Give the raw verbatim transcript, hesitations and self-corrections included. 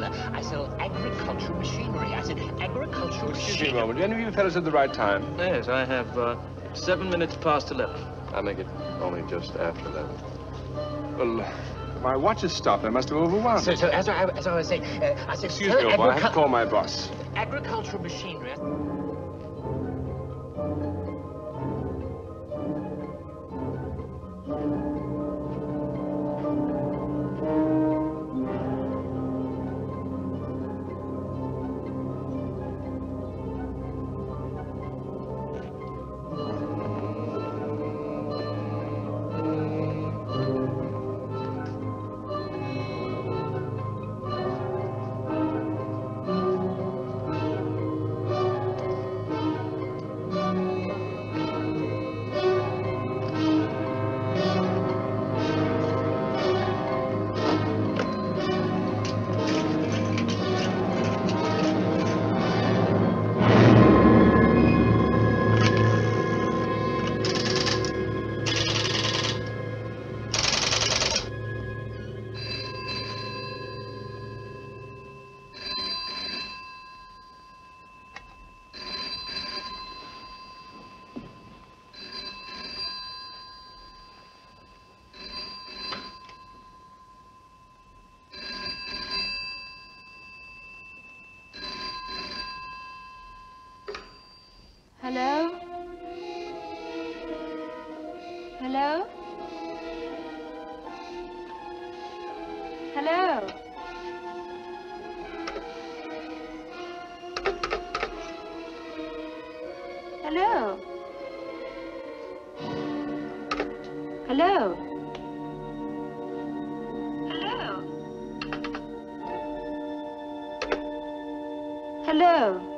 dealer. I sell agricultural machinery. I said agricultural Excuse machinery. me a moment. Do any of you fellas at the right time? Yes, I have uh, seven minutes past eleven. I'll make it only just after eleven. Well, my watch has stopped. I must have overwound. So, so as I, as I was saying, uh, I said... Excuse me, old boy. I have to call my boss. Agricultural machinery. Hello? Hello? Hello? Hello? Hello? Hello? Hello?